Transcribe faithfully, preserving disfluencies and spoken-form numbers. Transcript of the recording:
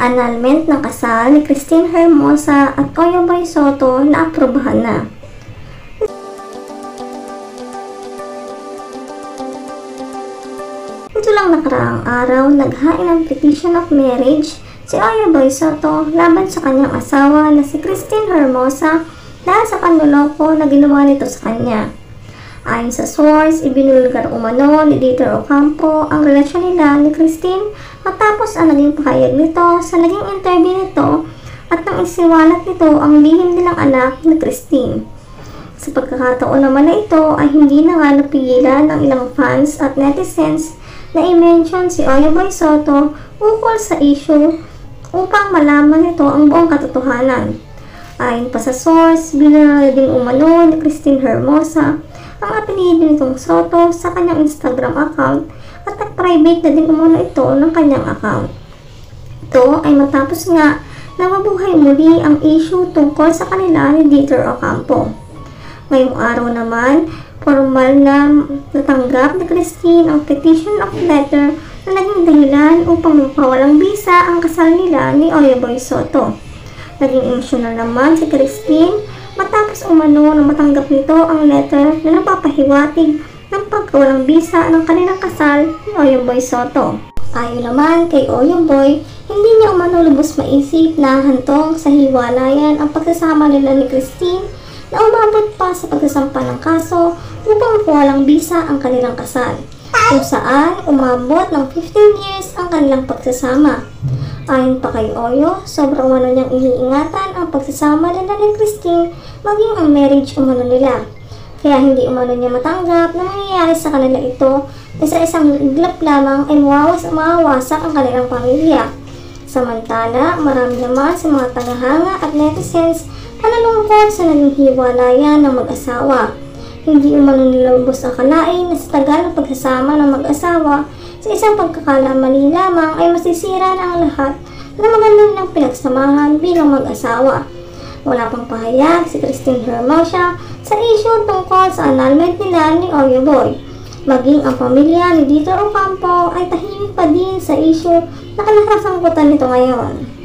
annulment ng kasal ni Christine Hermosa at Oyo Boy Soto na aprubahan na. Ito lang nakaraang araw, naghain ng petition of marriage si Oyo Boy Soto laban sa kanyang asawa na si Christine Hermosa dahil sa panloloko na ginawa nito sa kanya. Ayon sa source, ibinulgar umano ni Dieter Ocampo ang relasyon nila ni Christine matapos ang naging pahayag nito sa naging interview nito at nang isiwalat nito ang lihim nilang anak ni Christine. Sa pagkakataon naman na ito ay hindi na nga napigilan ng ilang fans at netizens na i-mention si Oyo Boy Soto ukol sa issue upang malaman nito ang buong katotohanan. Ayon pa sa source, binanal din umano ni Christine Hermosa ang apelyido nitong Soto sa kanyang Instagram account at nag-private na din umano ito ng kanyang account. Ito ay matapos nga na mabuhay muli ang issue tungkol sa kanila ni Dieter Ocampo. Ngayong araw naman, formal na natanggap ni Christine ang petition of letter na naging dahilan upang mapawalang bisa ang kasal nila ni Oyo Boy Soto. Naging emosyonal naman si Christine matapos umano na matanggap nito ang letter na napapahiwatig ng pagkawalang bisa ng kanilang kasal ni Oyo Boy Soto. Ayon naman kay Oyo Boy, hindi niya umano lubos maisip na hantong sa hiwalayan ang pagsasama nila ni Christine na umabot pa sa pagsasampa ng kaso upang mapawalang bisa ang kanilang kasal, kung saan umabot ng fifteen years ang kanilang pagsasama. Ayon pa kay Oyo, sobrang umano niyang iniingatan ang pagsasama nila ni Christine maging ang marriage umano nila. Kaya hindi umano niya matanggap na mangyayari sa kanila ito na sa isang iglap lamang ay mawawas mawawasak ang kanilang pamilya. Samantala, marami naman sa mga tagahanga at netizens na nalungkot sa naging hiwalayan ng mag-asawa. Hindi umano nila lubos akalain na sa tagal ng pagsasama ng mag-asawa sa isang pagkakalamali lamang ay masisira na ang lahat na maganda ng pinagsamahan bilang mag-asawa. Wala pang pahayag si Christine Hermosa sa issue tungkol sa annulment nila ni Oyo Boy. Maging ang pamilya ni Dieter Ocampo ay tahimik pa din sa issue na kinakasangkutan nito ngayon.